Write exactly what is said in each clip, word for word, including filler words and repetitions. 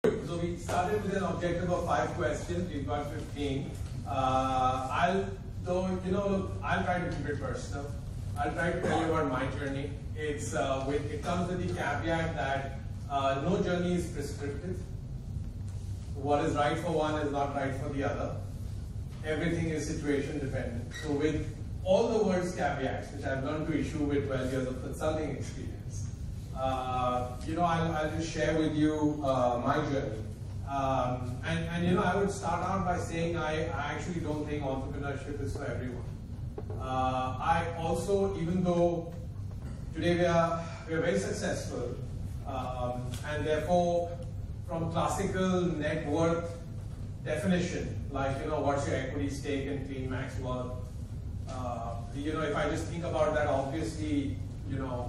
So we started with an objective of five questions. We've got fifteen. Uh, I'll, though, you know, look, I'll try to keep it personal. I'll try to tell you about my journey. It's uh, with, it comes with the caveat that uh, no journey is prescriptive. What is right for one is not right for the other. Everything is situation dependent. So with all the words caveats, which I've learned to issue with twelve years of consulting experience, uh, you know, I'll, I'll just share with you uh, my journey. Um, and, and, you know, I would start out by saying I, I actually don't think entrepreneurship is for everyone. Uh, I also, even though today we are, we are very successful, um, and therefore, from classical net worth definition, like, you know, what's your equity stake in CleanMax worth? Uh, you know, if I just think about that, obviously, you know,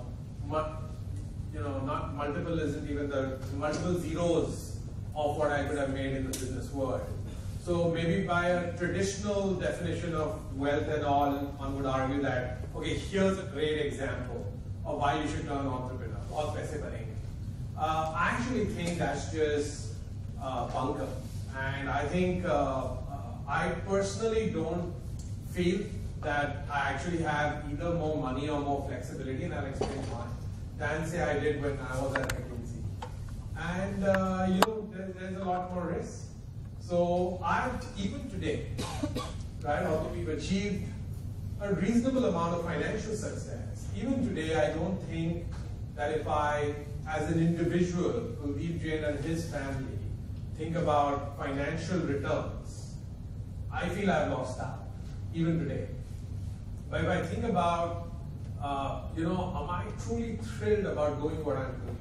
you know, not multiple isn't even the multiple zeros of what I could have made in the business world. So maybe by a traditional definition of wealth and all, one would argue that, okay, here's a great example of why you should turn entrepreneur, or paise banenge. Uh, I actually think that's just uh, bunker. And I think uh, uh, I personally don't feel that I actually have either more money or more flexibility, and I'll explain why, than say I did when I was at McKinsey. And uh, you know, there, there's a lot more risk. So I've, even today, right, although we've achieved a reasonable amount of financial success, even today I don't think that if I, as an individual, Kuldeep Jain and his family, think about financial returns, I feel I've lost out, even today. But if I think about, uh, you know, am I truly thrilled about doing what I'm doing?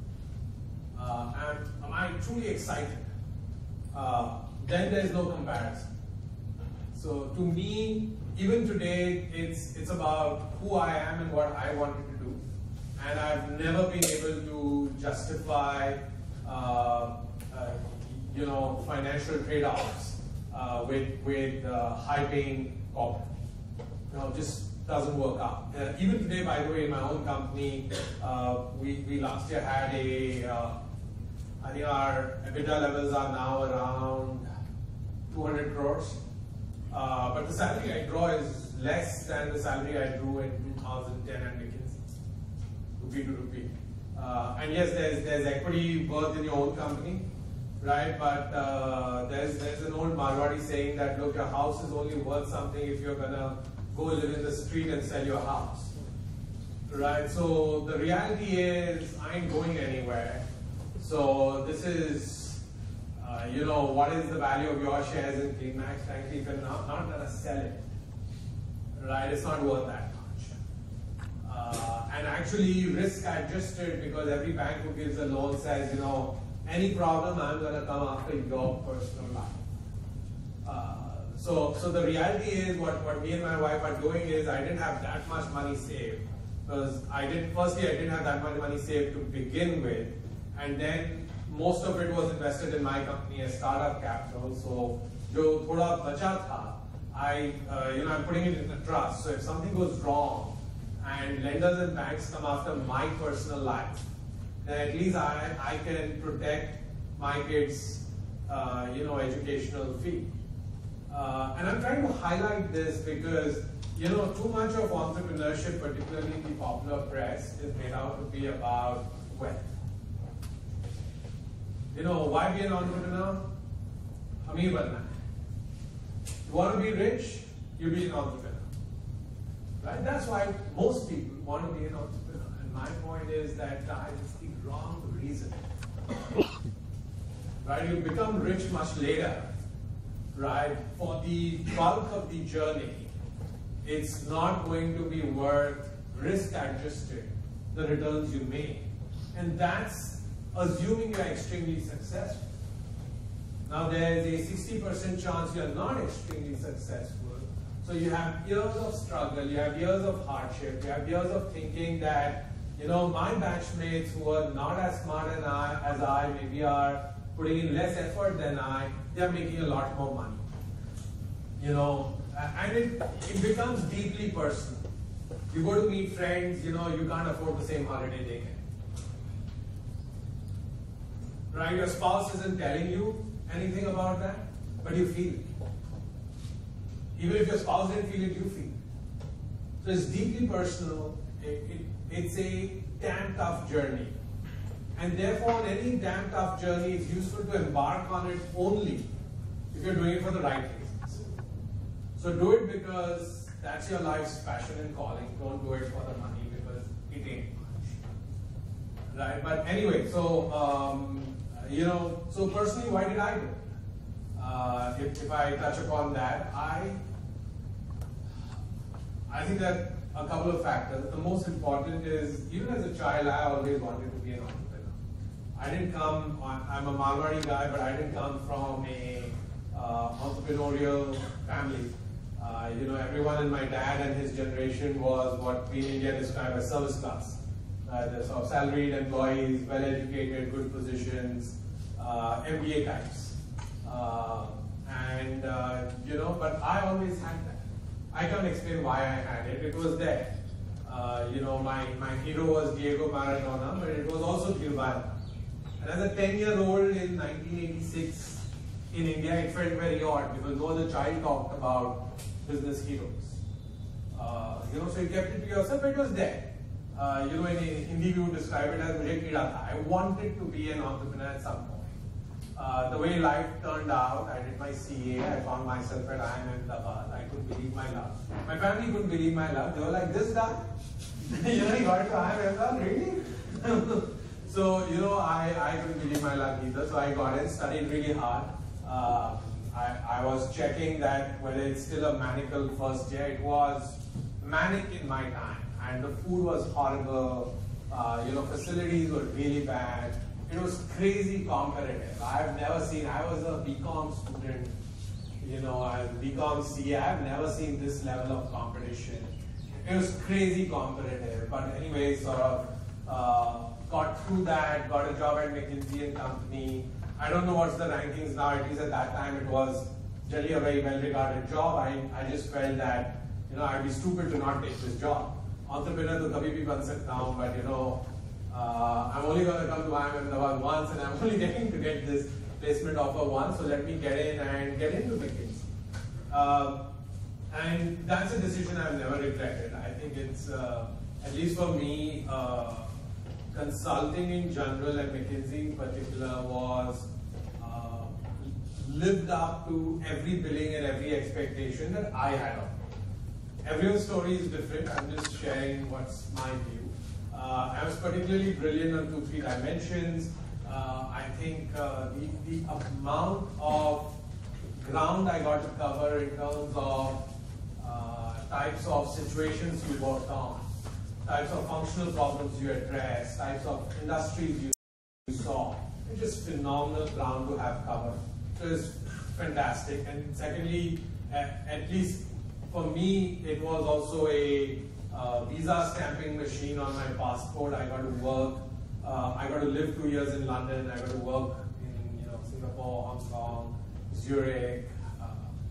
Uh, and am I truly excited? Uh, then there's no comparison. So to me, even today, it's, it's about who I am and what I wanted to do. And I've never been able to justify, uh, uh, you know, financial trade-offs uh, with, with uh, high-paying corporate. You know, just doesn't work out. Uh, even today, by the way, in my own company, uh, we, we last year had a, uh, I think our EBITDA levels are now around two hundred crores. Uh, but the salary I draw is less than the salary I drew in two thousand ten at McKinsey, rupee to rupee. Uh, and yes, there's, there's equity worth in your own company, right? But uh, there's, there's an old Marwadi saying that, look, your house is only worth something if you're gonna go live in the street and sell your house, right? So the reality is, I ain't going anywhere. So this is, uh, you know, what is the value of your shares in CleanMax? Frankly, if you're not, not gonna sell it, right? It's not worth that much. Uh, and actually risk adjusted, because every bank who gives a loan says, you know, any problem, I'm gonna come after your personal life. Uh, So, so the reality is, what, what me and my wife are doing is, I didn't have that much money saved. Because I didn't, firstly, I didn't have that much money saved to begin with. And then most of it was invested in my company as startup capital. So, jo thoda bacha tha, I, uh, you know, I'm putting it in a trust. So if something goes wrong and lenders and banks come after my personal life, then at least I, I can protect my kids' uh, you know, educational fee. Uh, and I'm trying to highlight this because, you know, too much of entrepreneurship, particularly in the popular press, is made out to be about wealth. You know, why be an entrepreneur? Amir banna hai. You want to be rich? You be an entrepreneur. Right? That's why most people want to be an entrepreneur. And my point is that, guys, it's the wrong reason. Right? You become rich much later. Right? For the bulk of the journey, it's not going to be worth risk adjusted the returns you make. And that's assuming you're extremely successful. Now there's a sixty percent chance you're not extremely successful. So you have years of struggle, you have years of hardship, you have years of thinking that, you know, my batchmates who are not as smart as I, as I maybe are putting in less effort than I, they're making a lot more money. You know, and it, it becomes deeply personal. You go to meet friends, you know, you can't afford the same holiday they can. right? Your spouse isn't telling you anything about that, but you feel it. Even if your spouse didn't feel it, you feel it. So it's deeply personal. It, it, it's a damn tough journey. And therefore, on any damn tough journey, it's useful to embark on it only if you're doing it for the right reasons. So do it because that's your life's passion and calling. Don't do it for the money because it ain't much. Right? But anyway, so, um, you know, so personally, why did I do it? Uh, if, if I touch upon that, I, I think that a couple of factors. The most important is, even as a child, I always wanted to be an entrepreneur. I didn't come, on, I'm a Marwari guy, but I didn't come from a uh, entrepreneurial family. Uh, you know, everyone in my dad and his generation was what we in India describe as service class. Uh, the sort of salaried employees, well-educated, good positions, uh, M B A types. Uh, and, uh, you know, but I always had that. I can't explain why I had it. It was there. Uh, you know, my, my hero was Diego Maradona, but it was also Dhirubhai. And as a ten-year-old in nineteen eighty-six in India, it felt very odd because no other child talked about business heroes. Uh, you know, so you kept it to yourself, but it was there. Uh, you know, in Hindi we would describe it as mujhe keeda tha. I wanted to be an entrepreneur at some point. Uh, the way life turned out, I did my C A, I found myself at I I M Ahmedabad. I couldn't believe my luck. My family couldn't believe my luck. They were like, this guy? You know, he got to I I M Ahmedabad, really? So, you know, I, I couldn't believe my luck either. So I got in, studied really hard. Uh, I, I was checking that whether it's still a manical first year. It was manic in my time. And the food was horrible. Uh, you know, facilities were really bad. It was crazy competitive. I've never seen, I was a B Com student, you know, I B Com C A, I've never seen this level of competition. It was crazy competitive, but anyway, sort of uh, got through that, got a job at McKinsey and Company. I don't know what's the rankings now, at least at that time it was generally a very well-regarded job. I, I just felt that, you know, I'd be stupid to not take this job. Entrepreneur to kabhi bhi ban sakta hoon, but you know, Uh, I'm only going to come to I I M Ahmedabad once, and I'm only getting to get this placement offer once, so let me get in and get into McKinsey. Uh, and that's a decision I've never regretted. I think it's, uh, at least for me, uh, consulting in general and McKinsey in particular was uh, lived up to every billing and every expectation that I had of it. Everyone's story is different. I'm just sharing what's my view. Uh, I was particularly brilliant on two, three dimensions. Uh, I think uh, the, the amount of ground I got to cover in terms of uh, types of situations you worked on, types of functional problems you addressed, types of industries you, you saw, it's just phenomenal ground to have covered. So it's fantastic. And secondly, at, at least for me, it was also a Uh, visa stamping machine on my passport. I got to work. Uh, I got to live two years in London. I got to work in you know Singapore, Hong Kong, Zurich, uh,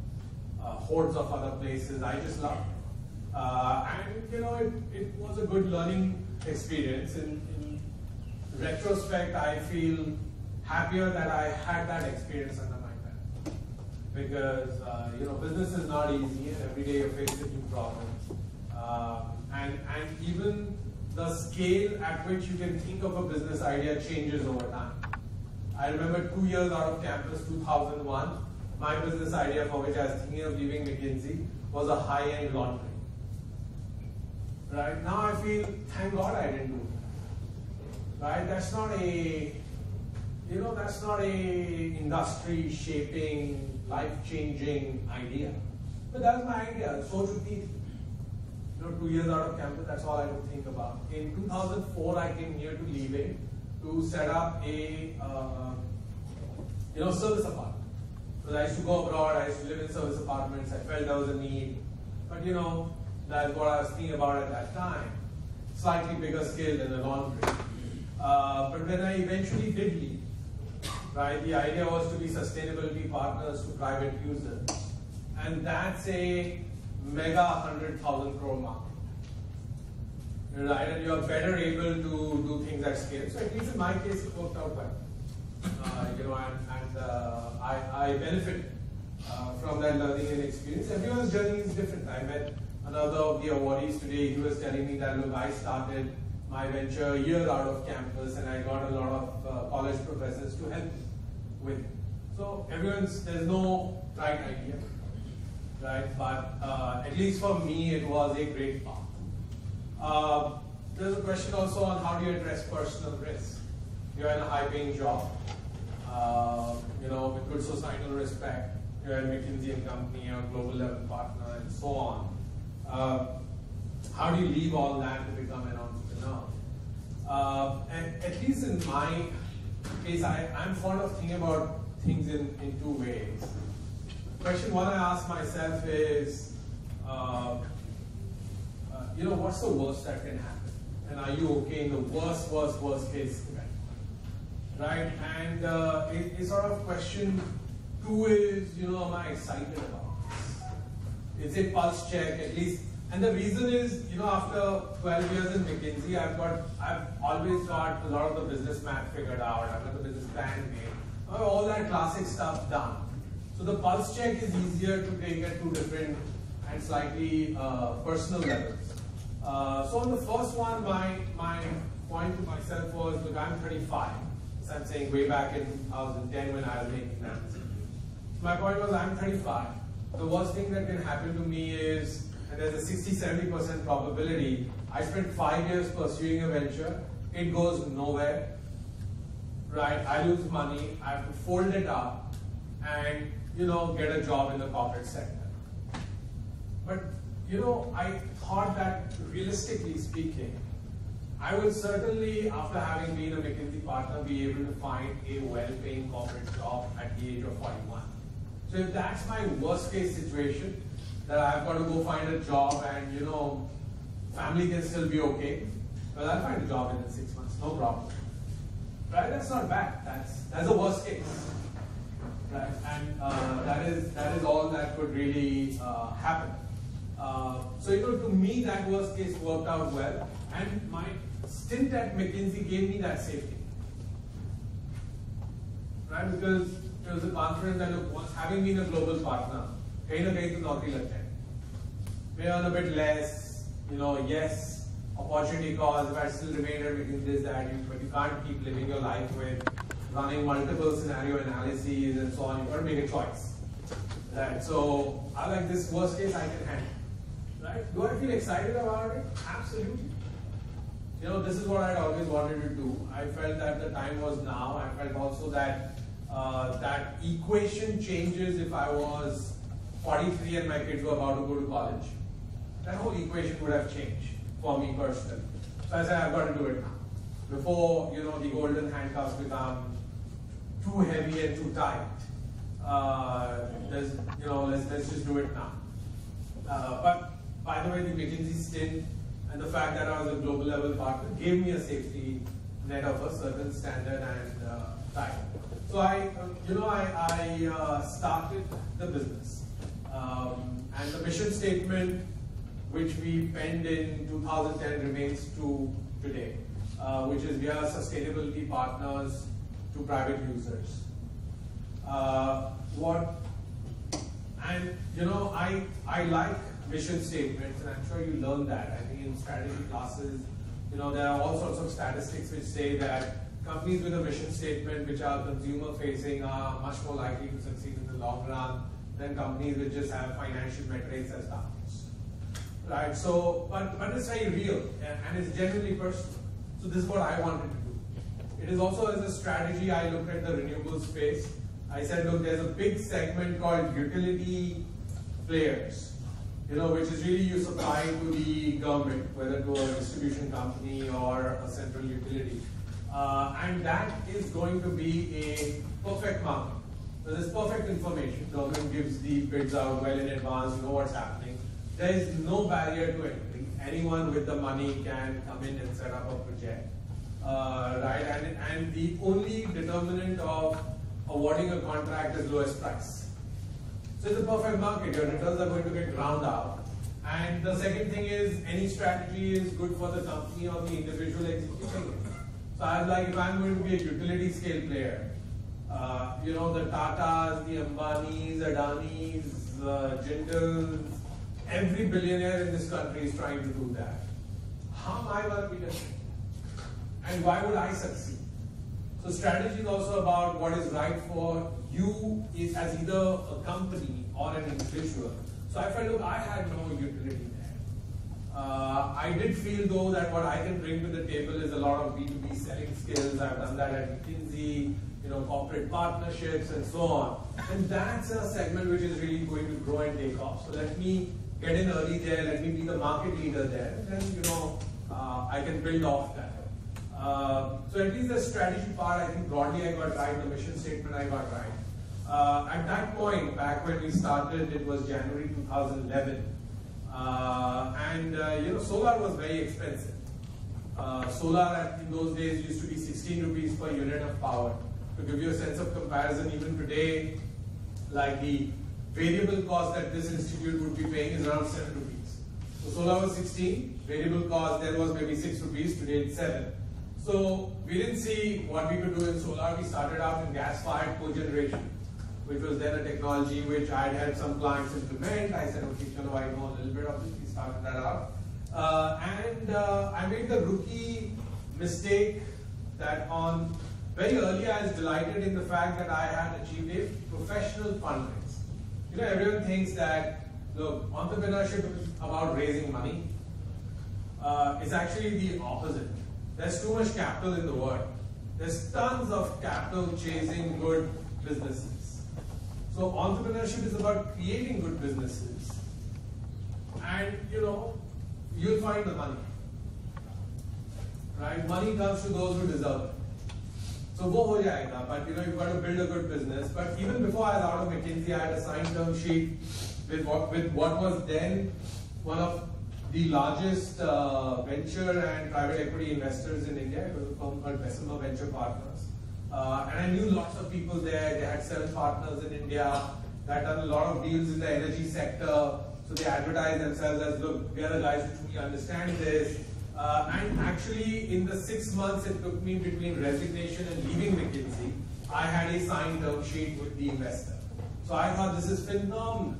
uh, hordes of other places. I just loved it. Uh, and you know, it, it was a good learning experience. In, in retrospect, I feel happier that I had that experience under my belt. Because uh, you know, business is not easy, and every day you're faced with new problems. Uh, and, and even the scale at which you can think of a business idea changes over time. I remember two years out of campus, two thousand one, my business idea for which I was thinking of leaving McKinsey was a high-end laundry. Right now I feel, thank God I didn't do it. Right? That's not a, you know, that's not a industry-shaping, life-changing idea. But that's my idea, so should be. You know, two years out of campus, that's all I would think about. In two thousand four, I came here to Leeway to set up a, uh, you know, service apartment. Because I used to go abroad, I used to live in service apartments, I felt there was a need. But you know, that's what I was thinking about at that time. Slightly bigger scale than a laundry. Uh, but when I eventually did leave, right, the idea was to be sustainability partners to private users. And that's a mega one hundred thousand crore market, right? And you're better able to do things at scale. So at least in my case, it worked out well. uh, you know, and, and uh, I, I benefit uh, from that learning and experience. Everyone's journey is different. I met another of the awardees today. He was telling me that, look, I started my venture a year out of campus, and I got a lot of uh, college professors to help me with it. So everyone's, there's no right idea, right? But uh, at least for me, it was a great path. Uh, there's a question also on how do you address personal risk. You're in a high-paying job, uh, you know, with good societal respect. You're at McKinsey and Company, you're a global level partner, and so on. Uh, how do you leave all that to become an entrepreneur? Uh, and at least in my case, I, I'm fond of thinking about things in, in two ways. Question one I ask myself is, uh, uh, you know, what's the worst that can happen? And are you okay in the worst, worst, worst case event? Right? And uh, it, it's sort of question two is, you know, am I excited about this? It's a pulse check, at least. And the reason is, you know, after twelve years in McKinsey, I've got, I've always got a lot of the business math figured out. I've got the business plan made. I've got all that classic stuff done. So the pulse check is easier to take at two different and slightly uh, personal levels. Uh, so on the first one, my, my point to myself was, look, I'm thirty-five. So I'm saying way back in two thousand ten when I was making that. My point was, I'm thirty-five. The worst thing that can happen to me is, and there's a sixty to seventy percent probability, I spent five years pursuing a venture, it goes nowhere, right? I lose money, I have to fold it up and, you know, get a job in the corporate sector. But, you know, I thought that realistically speaking, I would certainly, after having been a McKinsey partner, be able to find a well-paying corporate job at the age of forty-one. So if that's my worst case situation, that I've got to go find a job and, you know, family can still be okay, well, I'll find a job in six months, no problem. Right? That's not bad. That's that's the worst case. Right? And uh, that is that is all that could really uh, happen. Uh, so, you know, to me, that worst case worked out well, and my stint at McKinsey gave me that safety. Right? Because it was a confidence that, look, once having been a global partner, kahin na kahin to naukri lag jayegi. May earn a bit less, you know, yes, opportunity cost, if I still remain at McKinsey, this, that, but you can't keep living your life with running multiple scenario analyses and so on. You've got to make a choice. Right? So, I like this worst case I can handle. Right? Do I feel excited about it? Absolutely. You know, this is what I'd always wanted to do. I felt that the time was now. I felt also that uh, that equation changes if I was forty-three and my kids were about to go to college. That whole equation would have changed for me personally. So I said, I've got to do it now. Before, you know, the golden handcuffs become too heavy and too tight. Uh, there's, you know, let's, let's just do it now. Uh, but by the way, the McKinsey stint and the fact that I was a global level partner gave me a safety net of a certain standard and uh, type. So I, uh, you know, I, I uh, started the business. Um, and the mission statement, which we penned in two thousand ten, remains true today, uh, which is we are sustainability partners to private users. Uh, what, and you know, I, I like mission statements, and I'm sure you learned that. I think in strategy classes, you know, there are all sorts of statistics which say that companies with a mission statement, which are consumer facing, are much more likely to succeed in the long run than companies which just have financial metrics as targets. Right? So, but, but it's very real and, and it's genuinely personal. So this is what I wanted to do. It is also as a strategy, I looked at the renewable space. I said, look, there's a big segment called utility players, you know, which is really you supply to the government, whether to a distribution company or a central utility. Uh, and that is going to be a perfect market. So there's perfect information. Government gives the bids out well in advance, you know what's happening. There is no barrier to entry. Anyone with the money can come in and set up a project. Uh, right? And, and the only determinant of awarding a contract is lowest price. So it's a perfect market. Your returns are going to get ground out. And the second thing is, any strategy is good for the company or the individual executing it. So I'm like, if I'm going to be a utility scale player, Uh, you know, the Tatas, the Ambanis, Adanis, uh, Jindals, every billionaire in this country is trying to do that. How am I going to be different? And why would I succeed? So strategy is also about what is right for you is as either a company or an individual. So I felt, look, I had no utility there. Uh, I did feel though that what I can bring to the table is a lot of B two B selling skills. I've done that at McKinsey, you know, corporate partnerships and so on. And that's a segment which is really going to grow and take off. So let me get in early there, let me be the market leader there, and then, you know, uh, I can build off that. Uh, so at least the strategy part, I think broadly I got right, the mission statement I got right. Uh, at that point, back when we started, it was January two thousand eleven. Uh, and uh, you know, solar was very expensive. Uh, solar at, in those days used to be sixteen rupees per unit of power. To give you a sense of comparison, even today, like the variable cost that this institute would be paying is around seven rupees. So solar was sixteen, variable cost then was maybe six rupees, today it's seven. So we didn't see what we could do in solar. We started out in gas-fired cogeneration, which was then a technology which I had helped some clients implement. I said, okay, chalo, I know a little bit of this. We started that out. Uh, and uh, I made the rookie mistake that on very early I was delighted in the fact that I had achieved a professional fundraise. You know, everyone thinks that, look, entrepreneurship is about raising money. Uh, it's actually the opposite. There's too much capital in the world. There's tons of capital chasing good businesses. So entrepreneurship is about creating good businesses. And, you know, you'll find the money. Right? Money comes to those who deserve it. So wo ho jayega, but you know, you've got to build a good business. But even before I was out of McKinsey, I had a signed term sheet with what, with what was then one of the largest uh, venture and private equity investors in India. It was a firm called Bessemer Venture Partners. Uh, and I knew lots of people there. They had seven partners in India. They had done a lot of deals in the energy sector. So they advertised themselves as, look, we are the guys who truly understand this. Uh, and actually, in the six months it took me between resignation and leaving McKinsey, I had a signed term sheet with the investor. So I thought, this is phenomenal.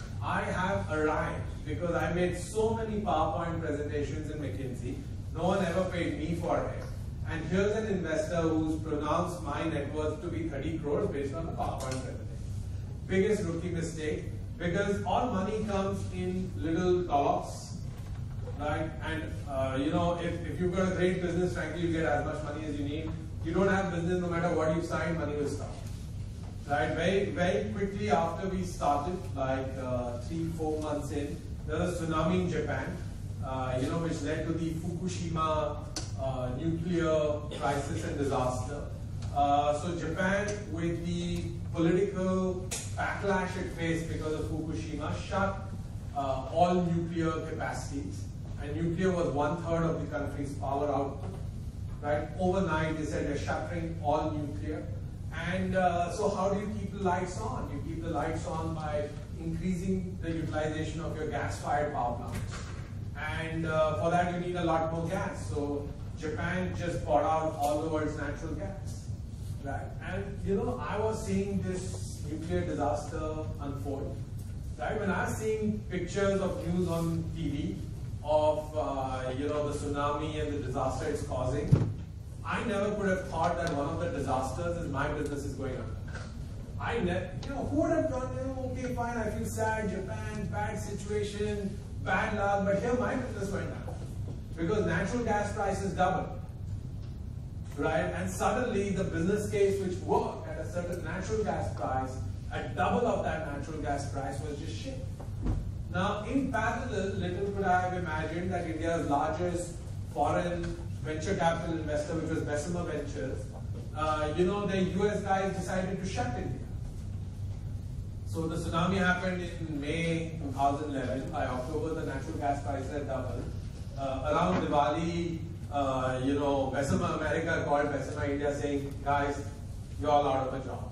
I have arrived because I made so many PowerPoint presentations in McKinsey. No one ever paid me for it. And here's an investor who's pronounced my net worth to be thirty crores based on a PowerPoint presentation. Biggest rookie mistake, because all money comes in little dollops, right? And uh, you know, if, if you've got a great business, frankly, you get as much money as you need. You don't have business, no matter what you sign, money will stop. Right? Very, very quickly after we started, like uh, three, four months in, there was a tsunami in Japan, uh, you know, which led to the Fukushima uh, nuclear crisis and disaster. Uh, so Japan, with the political backlash it faced because of Fukushima, shut uh, all nuclear capacities. And nuclear was one third of the country's power output. Right? Overnight, they said they're shuttering all nuclear. And uh, so how do you keep the lights on? You keep the lights on by increasing the utilization of your gas-fired power plants. And uh, for that, you need a lot more gas. So Japan just bought out all the world's natural gas. Right? And you know, I was seeing this nuclear disaster unfold. Right? When I was seeing pictures of news on T V of uh, you know, the tsunami and the disaster it's causing, I never could have thought that one of the disasters is my business is going under. I never, you know, who would have gone, you know, okay, fine, I feel sad, Japan, bad situation, bad luck, but here my business went down. Because natural gas prices doubled. Right? And suddenly the business case which worked at a certain natural gas price, at double of that natural gas price, was just shit. Now, in parallel, little could I have imagined that India's largest foreign venture capital investor, which was Bessemer Ventures, uh, you know, the U S guys decided to shut India. So the tsunami happened in May two thousand eleven. By October, the natural gas prices had doubled. Uh, around Diwali, uh, you know, Bessemer America called Bessemer India saying, guys, you're all out of a job.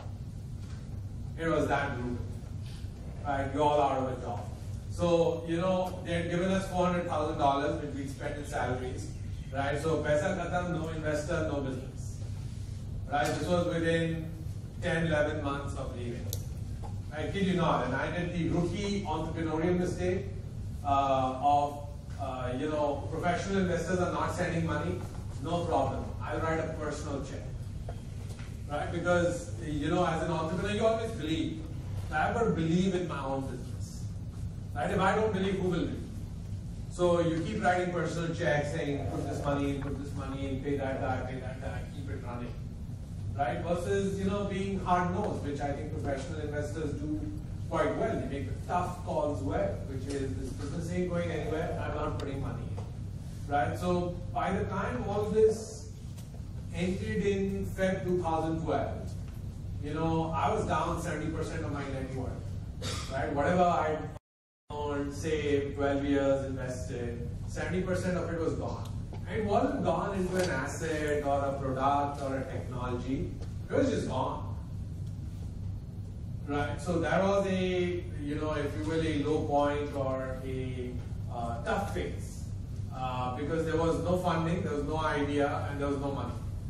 It was that brutal. Right? You're all out of a job. So, you know, they had given us four hundred thousand dollars, which we spent in salaries. Right? So, paisa khatam, no investor, no business. Right? This was within ten, eleven months of leaving. I kid you not, and I did the rookie entrepreneurial mistake uh, of, uh, you know, professional investors are not sending money, no problem. I'll write a personal check, right? Because, you know, as an entrepreneur, you always believe. I ever believe in my own business, right? If I don't believe, who will believe? So you keep writing personal checks saying, put this money in, put this money in, pay that guy, pay that guy, keep it running. Right? Versus, you know, being hard-nosed, which I think professional investors do quite well. They make the tough calls well, which is, this business ain't going anywhere, I'm not putting money in. Right? So by the time all this ended in February two thousand twelve, you know, I was down seventy percent of my net worth. Right? Whatever I earned, saved, twelve years, invested, seventy percent of it was gone. And it wasn't gone into an asset or a product or a technology. It was just gone. Right? So that was a, you know, if you will, a low point or a uh, tough phase. Uh, because there was no funding, there was no idea, and there was no money.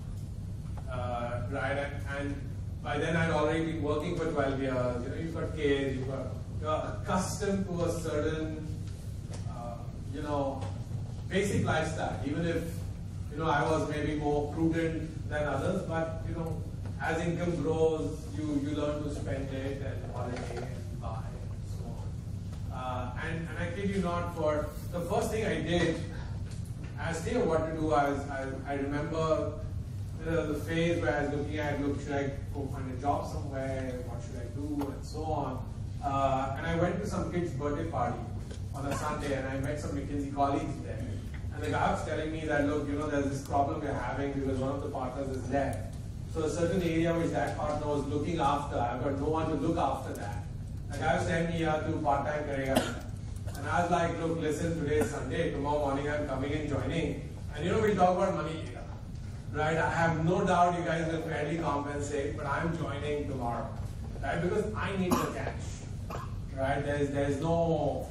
Uh, right? And, and by then I'd already been working for twelve years. You know, you've got kids, you've got, you're accustomed to a certain, uh, you know, basic lifestyle, even if, you know, I was maybe more prudent than others, but, you know, as income grows, you, you learn to spend it and holiday and buy and so on. Uh, and, and I kid you not, for the first thing I did, as to what to do, I, was, I, I remember you know, the phase where I was looking at, look, should I go find a job somewhere, what should I do, and so on. Uh, and I went to some kid's birthday party on a Sunday, and I met some McKinsey colleagues there. And the guy was telling me that, look, you know, there's this problem we're having because one of the partners is left. So a certain area which that partner was looking after, I've got no one to look after that. The guy was telling me, yeah, do part-time karega. And I was like, look, listen, today is Sunday, tomorrow morning I'm coming and joining. And you know, we'll talk about money later. Right? I have no doubt you guys will fairly compensate, but I'm joining tomorrow. Right? Because I need the cash. Right? There's, there's no...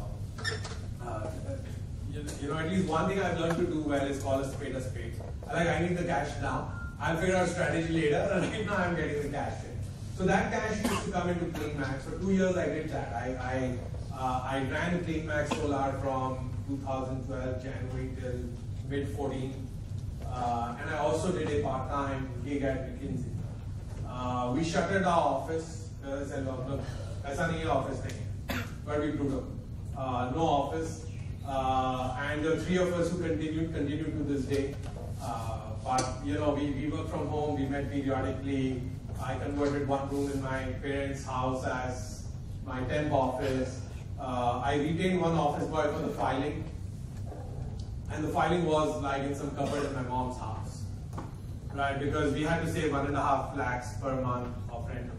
Uh, uh, You know, at least one thing I've learned to do well is call a spade a spade. I like, I need the cash now. I'll figure out strategy later, and right now I'm getting the cash in. So that cash used to come into CleanMax. For two years I did that. I I, uh, I ran CleanMax Solar from two thousand twelve January till mid fourteen, uh, and I also did a part-time gig at McKinsey. Uh, we shuttered our office. Uh, said, look, look, ऐसा नहीं है office नहीं, but we brutal. Uh, no office. Uh, and the three of us who continued, continue to this day. Uh, but, you know, we, we work from home, we met periodically. I converted one room in my parents' house as my temp office. Uh, I retained one office boy for the filing. And the filing was like in some cupboard in my mom's house. Right, because we had to save one and a half lakhs per month of rental.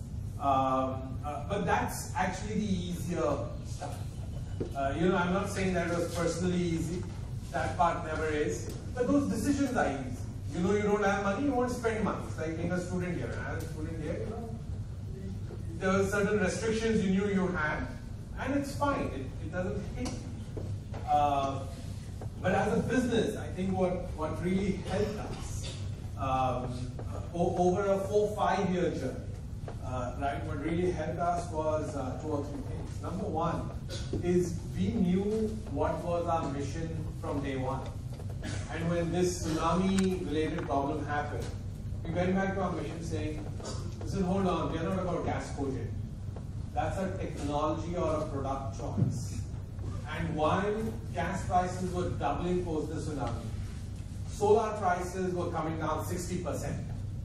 Um, uh, but that's actually the easier stuff. Uh, you know, I'm not saying that it was personally easy. That part never is. But those decisions are easy. You know, you don't have money, you won't spend money. It's like being a student here. When I was a student here, you know, there were certain restrictions you knew you had, and it's fine. It, it doesn't hit you. Uh, but as a business, I think what, what really helped us um, over a four, five year journey, uh, right? What really helped us was uh, two or three things. Number one is we knew what was our mission from day one. And when this tsunami-related problem happened, we went back to our mission saying, listen, hold on, we are not about gas cogen. That's a technology or a product choice. And while gas prices were doubling post the tsunami, solar prices were coming down sixty percent.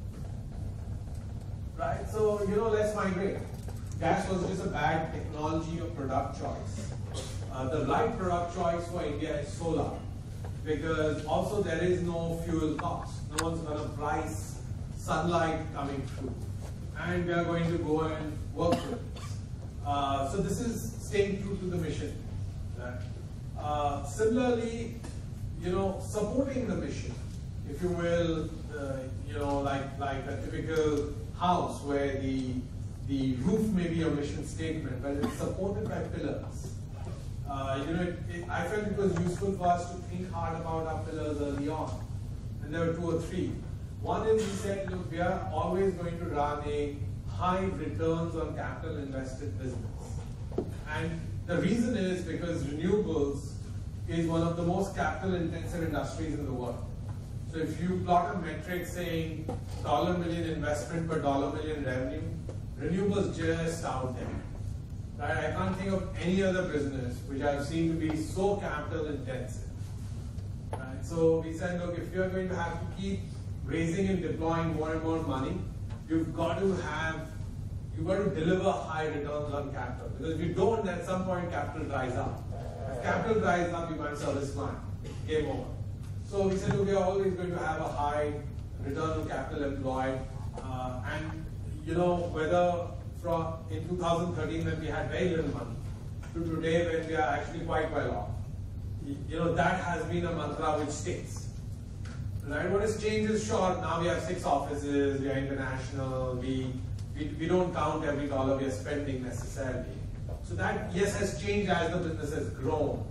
Right? So, you know, let's migrate. Gas was just a bad technology or product choice. Uh, the right product choice for India is solar, because also there is no fuel cost. No one's going to price sunlight coming through. And we are going to go and work with this. Uh, so this is staying true to the mission. Right? Uh, similarly, you know, supporting the mission, if you will, uh, you know, like, like a typical house where the The roof may be a mission statement, but it's supported by pillars. Uh, you know, it, it, I felt it was useful for us to think hard about our pillars early on. And there were two or three. One is we said, look, we are always going to run a high returns on capital invested business. And the reason is because renewables is one of the most capital intensive industries in the world. So if you plot a metric saying dollar million investment per dollar million revenue, renewables just out there. Right? I can't think of any other business which I've seen to be so capital intensive. Right? So we said, look, if you're going to have to keep raising and deploying more and more money, you've got to have, you've got to deliver high returns on capital. Because if you don't, at some point capital dries up. If capital dries up, you can't service client. Game over. So we said, look, we are always going to have a high return on capital employed. Uh, and, you know, whether from in two thousand thirteen when we had very little money to today when we are actually quite well off, you know, that has been a mantra which sticks. Right? What has changed is short. Now we have six offices, we are international, we, we, we don't count every dollar we are spending necessarily. So that, yes, has changed as the business has grown.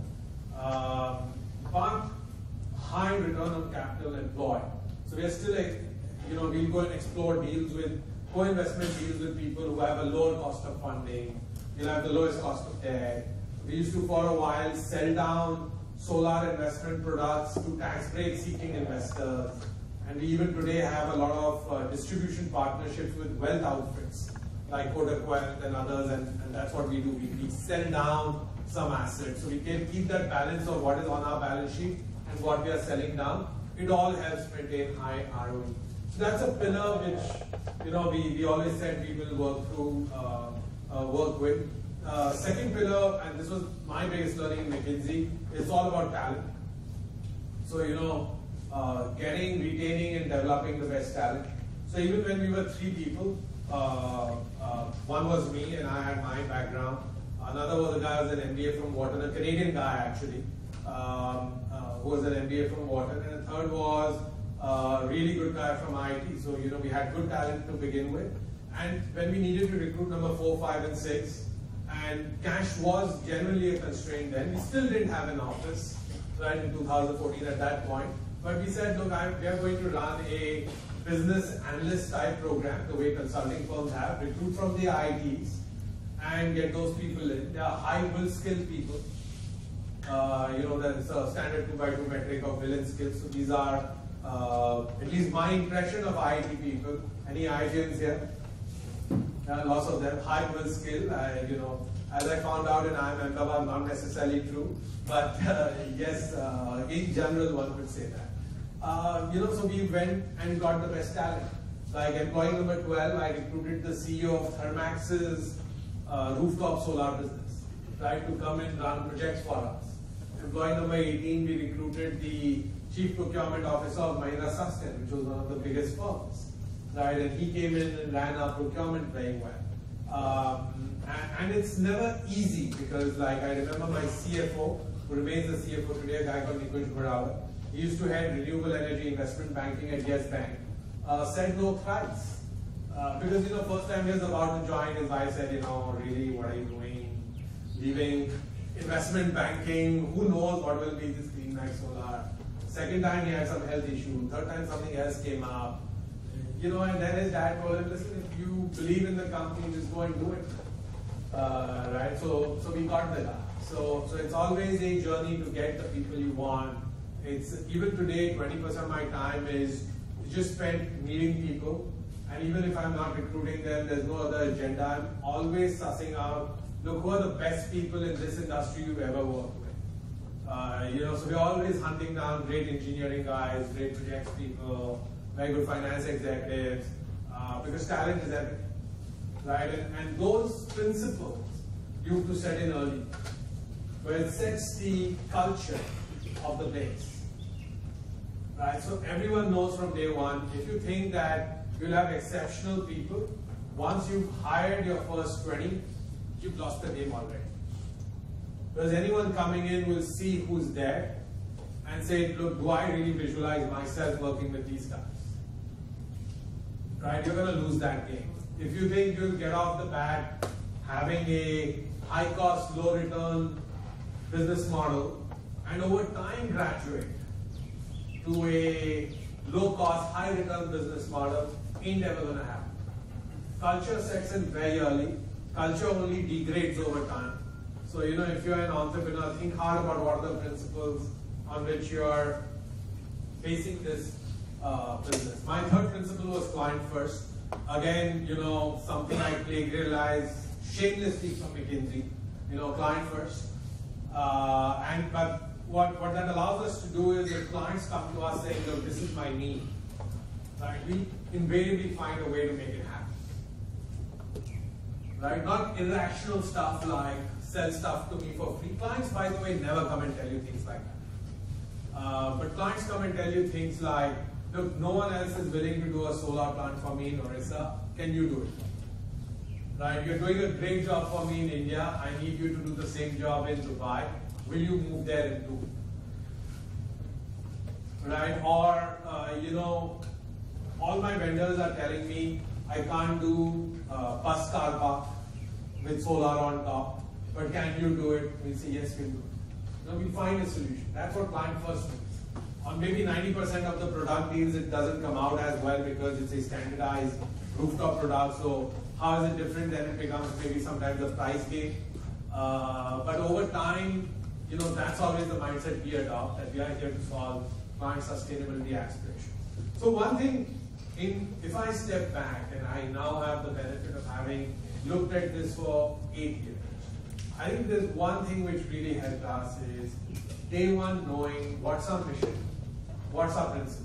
Um, but high return on capital employed. So we are still, you know, we'll go and explore deals with, co-investment deals with people who have a lower cost of funding, you'll have the lowest cost of debt. We used to, for a while, sell down solar investment products to tax break seeking investors. And we even today have a lot of uh, distribution partnerships with wealth outfits like Kodak Wealth and others, and, and that's what we do. We, we sell down some assets. So we can keep that balance of what is on our balance sheet and what we are selling down. It all helps maintain high R O E. So that's a pillar which, you know, we, we always said we will work through, uh, uh, work with. Uh, second pillar, and this was my biggest learning in McKinsey, it's all about talent. So, you know, uh, getting, retaining, and developing the best talent. So even when we were three people, uh, uh, one was me and I had my background. Another was a guy who was an M B A from Wharton, a Canadian guy actually, um, uh, who was an M B A from Wharton. And the third was a really good guy from I I T. So, you know, we had good talent to begin with. And when we needed to recruit number four, five, and six, and cash was generally a constraint then. We still didn't have an office, right, in two thousand fourteen at that point. But we said, look, I, we are going to run a business analyst type program, the way consulting firms have, recruit from the I I Ts and get those people in. They are high will skilled people. Uh, you know, there's a standard two by two metric of will and skills. So these are, uh, at least my impression of I I T people. Any I I Tians here? Uh, lots of them, high will skill, uh, you know, as I found out in I I M Ahmedabad, not necessarily true, but uh, yes, uh, in general one could say that. Uh, you know, so we went and got the best talent. Like employee number twelve, I recruited the C E O of Thermax's uh, rooftop solar business, right, to come and run projects for us. Employee number eighteen, we recruited the Chief Procurement Officer of Mahindra Susten, which was one of the biggest firms. Right, and he came in and ran our procurement very well. Um, and, and it's never easy because, like, I remember my C F O, who remains the C F O today, a guy called Nikunj Bhadawar, he used to head renewable energy investment banking at Yes Bank, uh, said no thrice. Uh, because, you know, first time he was about to join, his wife said, you know, really, what are you doing? Leaving investment banking, who knows what will be this Green Max Solar. Second time he had some health issue, third time something else came up. You know, and then his dad told him, listen, if you believe in the company, just go and do it. Uh, right? So, so we got the guy. So, so it's always a journey to get the people you want. It's even today, twenty percent of my time is just spent meeting people. And even if I'm not recruiting them, there's no other agenda. I'm always sussing out, look, who are the best people in this industry you've ever worked with. Uh, you know, so we're always hunting down great engineering guys, great projects people, very good finance executives, uh, because talent is everything, right? And, and those principles you have to set in early, where it sets the culture of the place, right? So everyone knows from day one, if you think that you'll have exceptional people, once you've hired your first twenty, you've lost the game already. Because anyone coming in will see who's there and say, look, do I really visualize myself working with these guys? Right, you're going to lose that game. If you think you'll get off the bat having a high cost, low return business model and over time graduate to a low cost, high return business model ain't ever gonna happen. Culture sets in very early. Culture only degrades over time. So, you know, if you're an entrepreneur, think hard about what are the principles on which you're facing this uh, business. My third principle was client first. Again, you know, something I plagiarized shamelessly from McKinsey. You know, client first. Uh, and but what, what that allows us to do is if clients come to us saying, look, this is my need, right? We invariably find a way to make it happen. Right? Not irrational stuff like sell stuff to me for free. Clients, by the way, never come and tell you things like that. Uh, but clients come and tell you things like, look, no one else is willing to do a solar plant for me in Orissa. Can you do it? Right? You're doing a great job for me in India. I need you to do the same job in Dubai. Will you move there and do it? Right? Or, uh, you know, all my vendors are telling me I can't do uh, bus car park with solar on top, but can you do it? We say, yes, we'll do it. You know, we find a solution. That's what client first means. On maybe ninety percent of the product deals, it doesn't come out as well because it's a standardized rooftop product. So how is it different? Then it becomes maybe sometimes a price game. Uh, but over time, you know, that's always the mindset we adopt, that we are here to solve client sustainability aspirations. So one thing, in, if I step back and I now have the benefit of having looked at this for eight years, I think there's one thing which really helped us is day one knowing what's our mission, what's our principles.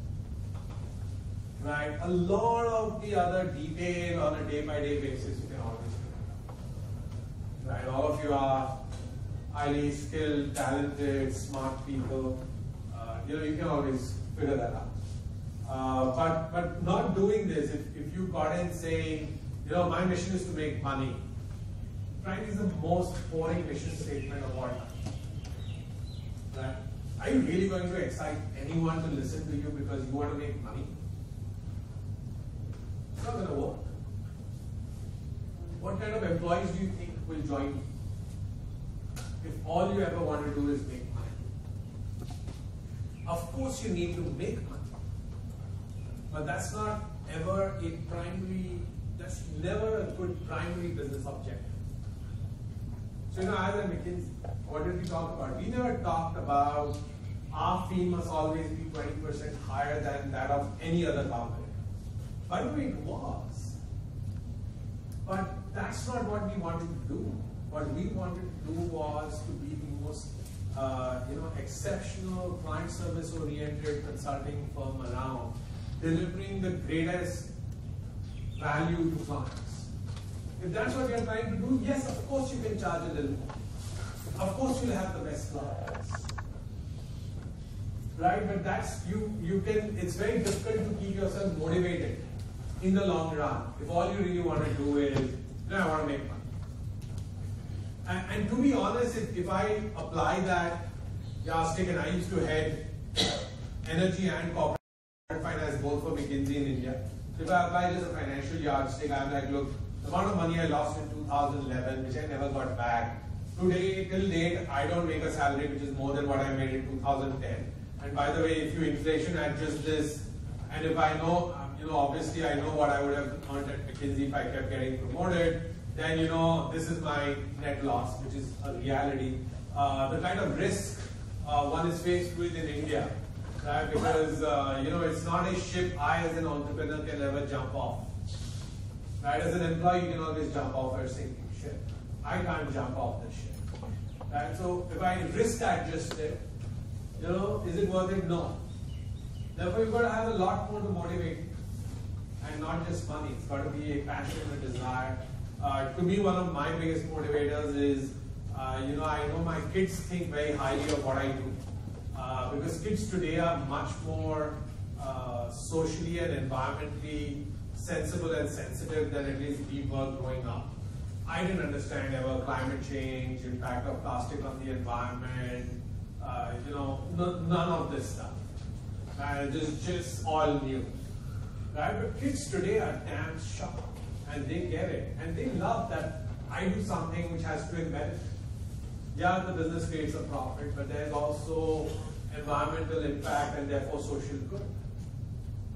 Right? A lot of the other detail on a day-by-day basis you can always figure out. Right? All of you are highly skilled, talented, smart people. Uh, you know, you can always figure that out. Uh, but but not doing this, if, if you got in saying, you know, my mission is to make money, frankly, is the most boring mission statement of all time. Right? Are you really going to excite anyone to listen to you because you want to make money? It's not going to work. What kind of employees do you think will join you if all you ever want to do is make money? Of course you need to make money, but that's not ever a primary, that's never a good primary business objective. So, you know, as at McKinsey, what did we talk about? We never talked about our fee must always be twenty percent higher than that of any other company. By the way, it was. But that's not what we wanted to do. What we wanted to do was to be the most uh, you know, exceptional, client service oriented consulting firm around, delivering the greatest value to clients. If that's what you're trying to do, yes, of course you can charge a little more. Of course you'll have the best clients. Right? But that's, you, you can, it's very difficult to keep yourself motivated in the long run if all you really want to do is, you know, I want to make money. And, and to be honest, if, if I apply that yardstick, and I used to head energy and corporate finance both for McKinsey in India. So if I apply it as a financial yardstick, I'm like, look, the amount of money I lost in two thousand eleven, which I never got back, today, till date, I don't make a salary which is more than what I made in two thousand ten. And by the way, if you inflation adjust this, and if I know, um, you know, obviously I know what I would have earned at McKinsey if I kept getting promoted, then you know, this is my net loss, which is a reality. Uh, the kind of risk uh, one is faced with in India, right? Because uh, you know, it's not a ship I as an entrepreneur can ever jump off. Right? As an employee, you can always jump off a sinking ship. I can't jump off the ship. Right? So if I risk adjust it, you know, is it worth it? No. Therefore, you've got to have a lot more to motivate you. And not just money. It's got to be a passion, a desire. Uh, to me, one of my biggest motivators is, uh, you know, I know my kids think very highly of what I do. Uh, because kids today are much more uh, socially and environmentally sensible and sensitive than at least we were growing up. I didn't understand ever climate change, impact of plastic on the environment, uh, you know, no, none of this stuff. Uh, just, just all new. Right? But kids today are damn sharp and they get it. And they love that I do something which has twin benefits. Yeah, the business creates a profit, but there's also environmental impact and therefore social good.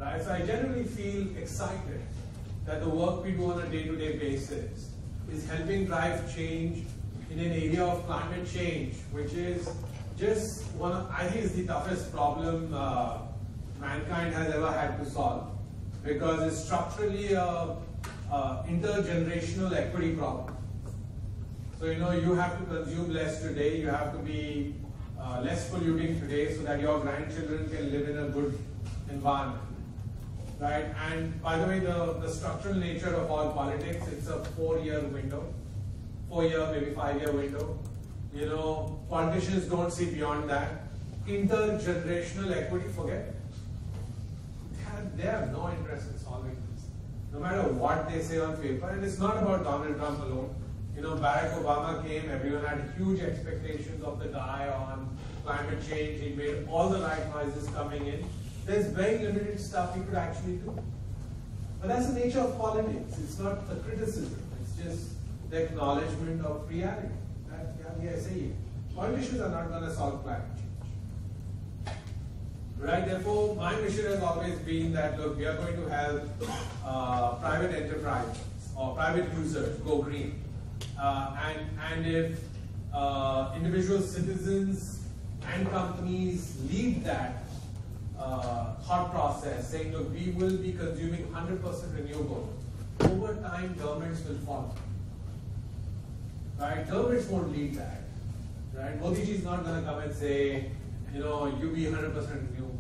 right? So I generally feel excited that the work we do on a day-to-day basis is helping drive change in an area of climate change, which is just one of, I think, is the toughest problem uh, mankind has ever had to solve, because it's structurally a, a intergenerational equity problem. So, you know, you have to consume less today, you have to be uh, less polluting today so that your grandchildren can live in a good environment, right? And by the way, the, the structural nature of all politics, it's a four-year window, four-year, maybe five-year window. You know, politicians don't see beyond that. Intergenerational equity, forget it. They have, they have no interest in solving this, no matter what they say on paper. And it's not about Donald Trump alone. You know, Barack Obama came, everyone had huge expectations of the guy on climate change. He made all the right noises coming in. There's very limited stuff he could actually do. But that's the nature of politics. It's not a criticism. It's just the acknowledgement of reality. That, yeah, I say it. Politicians are not going to solve climate change. Right? Therefore, my mission has always been that, look, we are going to help uh, private enterprises or private users go green. Uh, and, and if uh, individual citizens and companies lead that uh, thought process, saying, look, we will be consuming one hundred percent renewable, over time governments will follow. Right? Governments won't lead that. Right? Modi ji is not going to come and say, you know, you be one hundred percent renewable.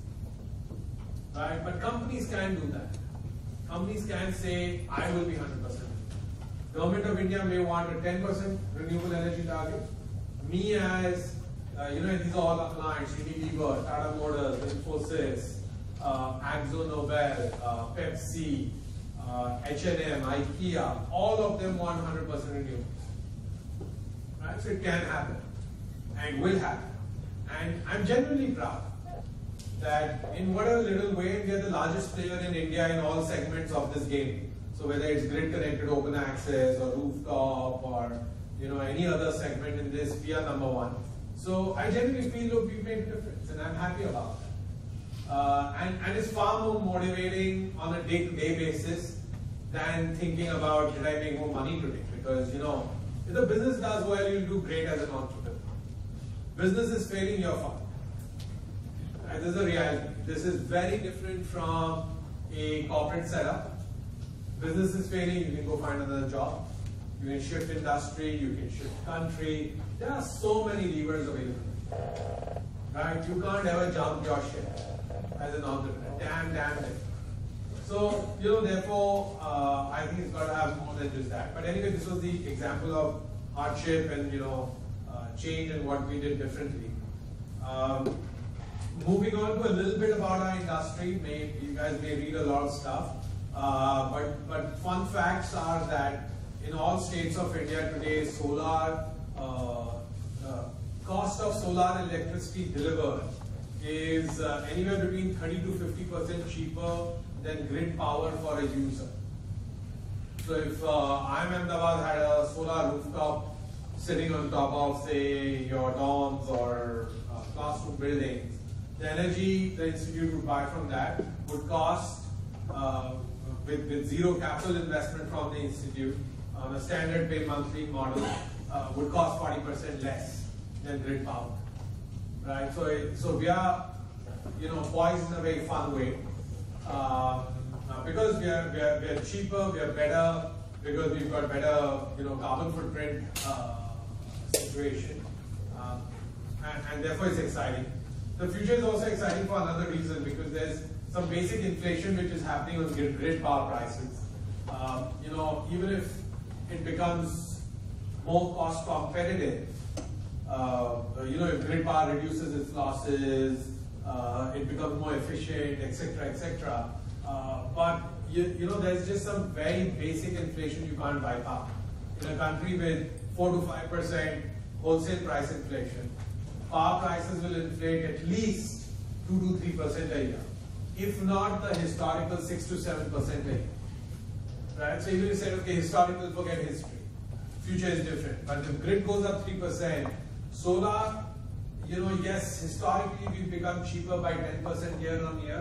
Right? But companies can do that. Companies can say, I will be one hundred percent. Government of India may want a ten percent renewable energy target. Me as, uh, you know, these are all our clients, Unilever, Tata Motors, Infosys, uh, Akzo Nobel, uh, Pepsi, uh, H and M, IKEA, all of them want one hundred percent renewables. Right? So it can happen and will happen. And I'm genuinely proud that in whatever little way, we are the largest player in India in all segments of this game. So whether it's grid connected open access or rooftop or, you know, any other segment in this, we are number one. So I genuinely feel, look, we've made a difference and I'm happy about that. Uh, and, and it's far more motivating on a day-to-day basis than thinking about, did I make more money today? Because, you know, if the business does well, you'll do great as an entrepreneur. Business is failing, you're fine. Right? This is a reality. This is very different from a corporate setup. Business is failing, you can go find another job. You can shift industry, you can shift country. There are so many levers available. Right? You can't ever jump your ship as an entrepreneur. Damn, damn it. So, you know, therefore, uh, I think it's got to have more than just that. But anyway, this was the example of hardship and, you know, uh, change and what we did differently. Um, moving on to a little bit about our industry. May, you guys may read a lot of stuff. Uh, but, but fun facts are that in all states of India today, solar, uh, uh, cost of solar electricity delivered is uh, anywhere between thirty to fifty percent cheaper than grid power for a user. So if uh, I M Ahmedabad had a solar rooftop sitting on top of, say, your dorms or uh, classroom buildings, the energy the institute would buy from that would cost uh, With, with zero capital investment from the institute, on a standard pay monthly model, uh, would cost forty percent less than grid power, right? So, it, so we are, you know, poised in a very fun way, uh, because we are, we are we are cheaper, we are better, because we've got better, you know, carbon footprint uh, situation, uh, and, and therefore it's exciting. The future is also exciting for another reason, because there's some basic inflation which is happening on grid power prices. Um, you know, even if it becomes more cost competitive, uh, you know, if grid power reduces its losses, uh, it becomes more efficient, et cetera, et cetera. Uh, but you, you know, there's just some very basic inflation you can't wipe out. In a country with four to five percent wholesale price inflation, power prices will inflate at least two to three percent a year, if not the historical six to seven percent a year. Right? So even if you say, okay, historical, forget history. Future is different. But if grid goes up three percent, solar, you know, yes, historically we've become cheaper by ten percent year on year,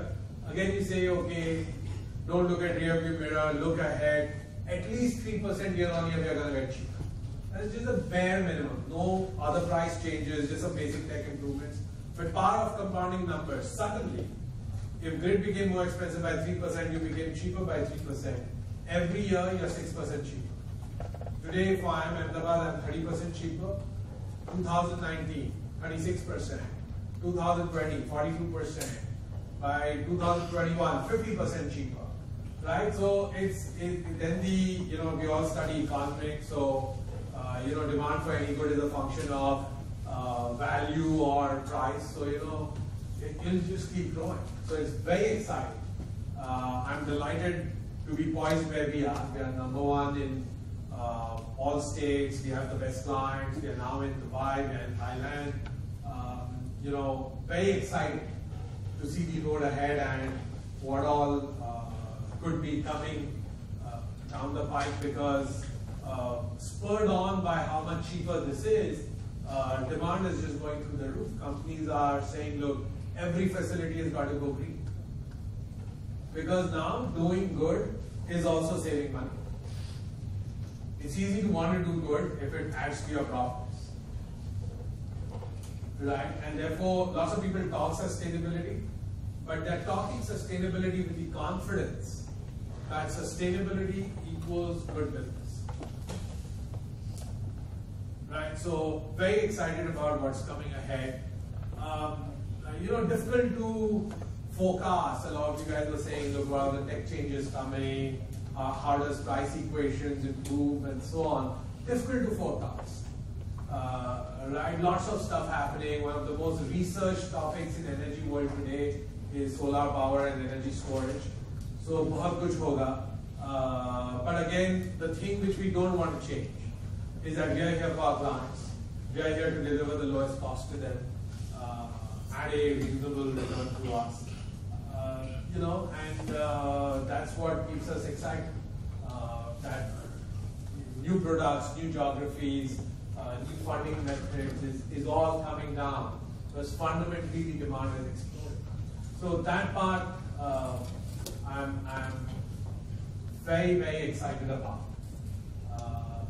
Again, you say, okay, don't look at rear view mirror, look ahead. At least three percent year on year, we are going to get cheaper. And it's just a bare minimum. No other price changes, just some basic tech improvements. But power of compounding numbers, suddenly, if grid became more expensive by three percent, you became cheaper by three percent. Every year, you're six percent cheaper. Today, for I M Ahmedabad, I'm thirty percent cheaper. two thousand nineteen, thirty-six percent. two thousand twenty, forty-two percent. By two thousand twenty-one, fifty percent cheaper. Right? So it's it, then the, you know, we all study economics, so uh, you know, demand for any good is a function of uh, value or price. So you know, it will just keep growing. So it's very exciting. Uh, I'm delighted to be poised where we are. We are number one in uh, all states. We have the best clients. We are now in Dubai. We are in Thailand. Um, you know, very exciting to see the road ahead and what all uh, could be coming uh, down the pipe, because uh, spurred on by how much cheaper this is, uh, demand is just going through the roof. Companies are saying, look, every facility has got to go green. Because now doing good is also saving money. It's easy to want to do good if it adds to your profits. Right? And therefore, lots of people talk sustainability, but they're talking sustainability with the confidence that sustainability equals good business. Right? So, very excited about what's coming ahead. Um, you know, difficult to forecast. A lot of you guys were saying, look, what are the tech changes coming? Uh, how does price equations improve and so on? Difficult to forecast. Uh, right? Lots of stuff happening. One of the most researched topics in energy world today is solar power and energy storage. So, bahut kuch hoga. Uh, but again, the thing which we don't want to change is that we are here for our clients. We are here to deliver the lowest cost to them uh, at a reasonable return to us. Uh, you know, and uh, that's what keeps us excited. Uh, that new products, new geographies, uh, new funding methods is, is all coming down, because fundamentally the demand is exploding. So that part uh, I'm, I'm very, very excited about. Uh,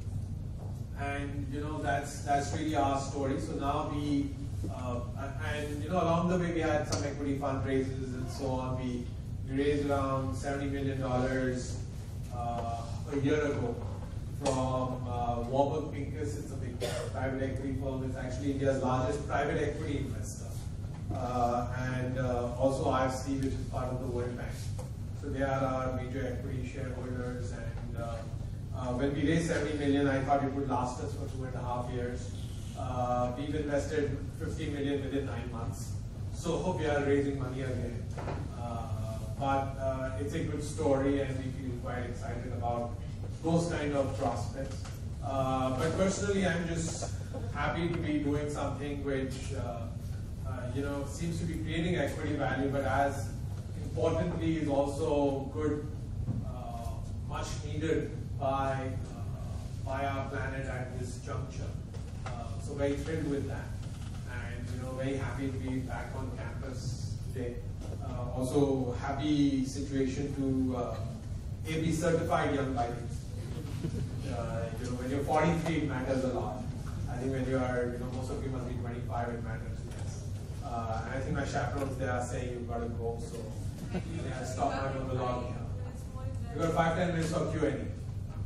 and you know, that's that's really our story. So now we, uh, and you know, along the way we had some equity fundraisers and so on. We, we raised around seventy million dollars uh, a year ago from uh, Warburg Pincus. It's a big private equity firm. It's actually India's largest private equity investor. Uh, and uh, also I F C, which is part of the World Bank. So they are our major equity shareholders. And uh, uh, when we raised seventy million, I thought it would last us for two and a half years. Uh, we've invested fifty million within nine months. So hope we are raising money again. Uh, but uh, it's a good story, and we feel quite excited about those kind of prospects. Uh, but personally, I'm just happy to be doing something which uh, uh, you know, seems to be creating equity value, but as importantly is also good, uh, much needed by uh, by our planet at this juncture. Uh, so very thrilled with that, and you know, very happy to be back on campus today. Uh, also happy situation to uh, A B certified young bidings. Uh, you know, when you're forty-three, it matters a lot. I think when you are, you know, most of you must be twenty-five, it matters less. Uh, and I think my chaperones, they are saying you've got to go, so yeah, stop my monologue here. You've got five, ten minutes of Q and A.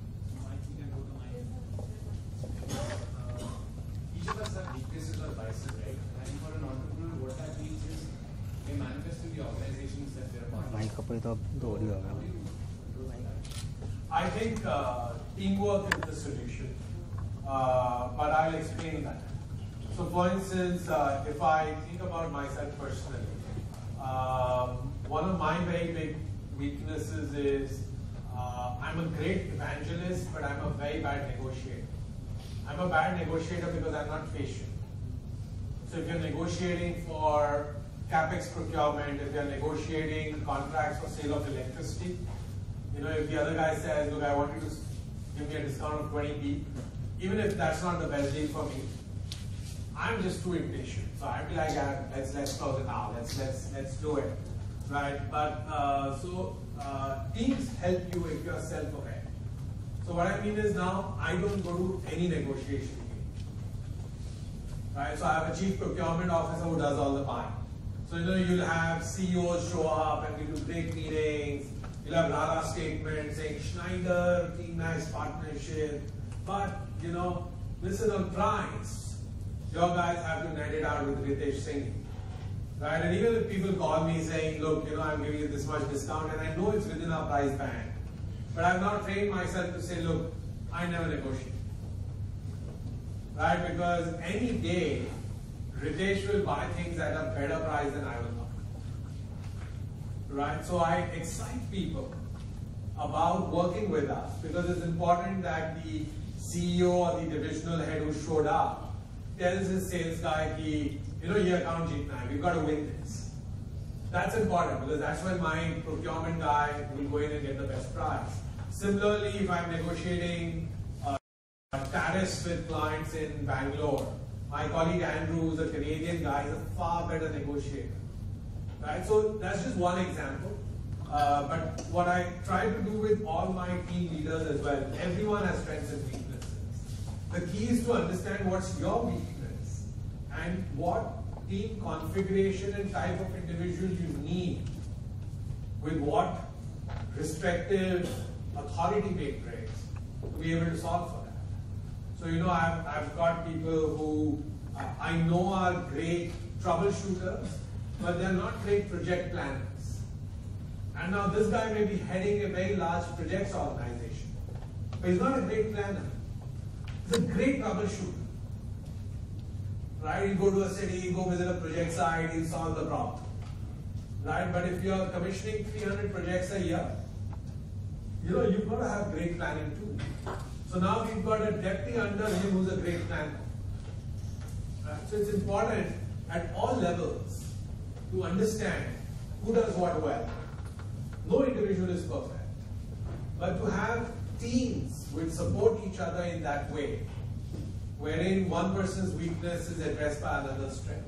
Each of us have weaknesses or biases, right? And for an entrepreneur, what that means is they manifest in the organizations that they're part of. I think uh, teamwork is the solution, uh, but I'll explain that. So for instance, uh, if I think about myself personally, um, one of my very big weaknesses is uh, I'm a great evangelist, but I'm a very bad negotiator. I'm a bad negotiator because I'm not patient. So if you're negotiating for capex procurement, if you're negotiating contracts for sale of electricity, you know, if the other guy says, look, I want you to give me a discount of twenty P, even if that's not the best deal for me, I'm just too impatient. So I'd be like, yeah, let's let's close it now. Let's let's let's do it. right? But uh, so uh, teams help you if you are self-aware. So what I mean is now I don't go to any negotiation meeting, right? So I have a chief procurement officer who does all the buying. So you know you'll have C E Os show up and we do great meetings. You'll have Rara statements saying Schneider, Team Nice partnership, but you know this is on price. Your guys have to net it out with Ritesh Singh. Right? And even if people call me saying, look, you know, I'm giving you this much discount and I know it's within our price band, but I've not trained myself to say, look, I never negotiate. Right? Because any day, Ritesh will buy things at a better price than I will buy. Right? So I excite people about working with us because it's important that the C E O or the divisional head who showed up tells his sales guy, he, you know, ye account jeetna hai, we've got to win this. That's important because that's when my procurement guy will go in and get the best price. Similarly, if I'm negotiating uh, tariffs with clients in Bangalore, my colleague Andrew, who's a Canadian guy, is a far better negotiator. Right? So that's just one example. Uh, but what I try to do with all my team leaders as well, everyone has strengths and weaknesses. The key is to understand what's your weakness and what team configuration and type of individual you need with what respective authority matrix to be able to solve for that. So, you know, I've, I've got people who uh, I know are great troubleshooters, but they're not great project planners. And now this guy may be heading a very large projects organization, but he's not a great planner. He's a great troubleshooter. Right? You go to a city, you go visit a project site, you solve the problem. Right? But if you're commissioning three hundred projects a year, you know, you've got to have great planning too. So now we've got a deputy under him who's a great planner. Right? So it's important at all levels to understand who does what well. No individual is perfect. But to have teams which support each other in that way, wherein one person's weakness is addressed by another's strength.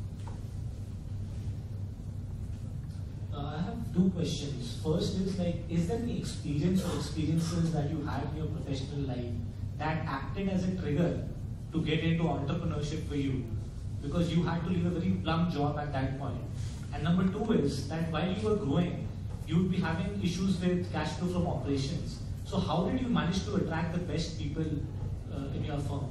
Uh, I have two questions. First is like, is there any experience or experiences that you had in your professional life that acted as a trigger to get into entrepreneurship for you? Because you had to leave a very plum job at that point. And number two is that while you were growing, you would be having issues with cash flow from operations. So how did you manage to attract the best people uh, in your firm?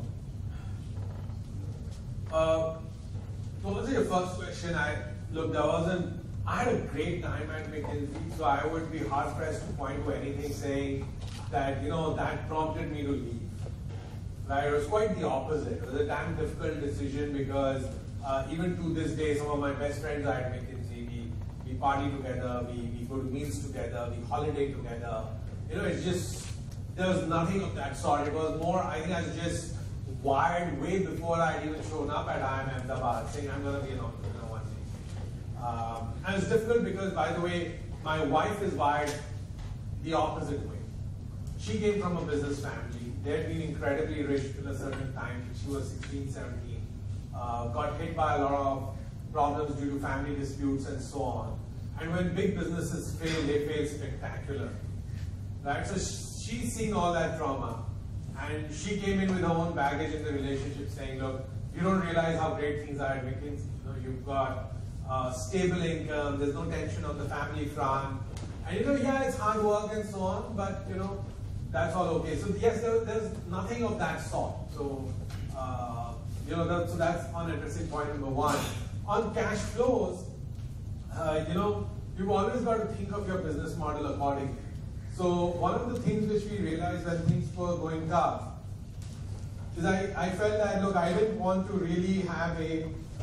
Uh, to answer your first question, I look, there wasn't, I had a great time at McKinsey, so I would be hard pressed to point to anything saying that, you know, that prompted me to leave. Right? It was quite the opposite. It was a damn difficult decision because uh, even to this day, some of my best friends are at McKinsey. We, we party together, we, we go to meals together, we holiday together. You know, it's just, there was nothing of that sort. It was more, I think I was just wired way before I'd even shown up at I I M Ahmedabad saying I'm going to be an entrepreneur one day. Um, and it's difficult because, by the way, my wife is wired the opposite way. She came from a business family. They had been incredibly rich till a certain time. She was sixteen, seventeen. Uh, got hit by a lot of problems due to family disputes and so on. And when big businesses fail, they fail spectacularly. Right? So she's seen all that trauma. And she came in with her own baggage in the relationship saying, look, you don't realize how great things are at McKinsey. You know, you've got uh, stable income, there's no tension on the family front. And you know, yeah, it's hard work and so on, but you know, that's all okay. So yes, there, there's nothing of that sort. So, uh, you know, that, so that's on addressing point number one. On cash flows, uh, you know, you've always got to think of your business model accordingly. So one of the things which we realized when things were going tough is I, I felt that, look, I didn't want to really have a,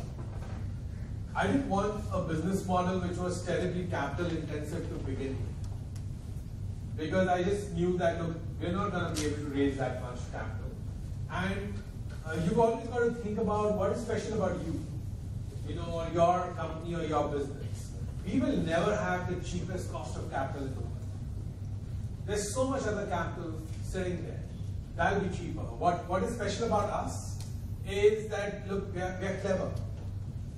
I didn't want a business model which was terribly capital intensive to begin with. Because I just knew that, look, we're not going to be able to raise that much capital. And uh, you've always got to think about what is special about you, you know, or your company or your business. We will never have the cheapest cost of capital in the world. There's so much other capital sitting there. That'll be cheaper. What, what is special about us is that, look, we are, we are clever.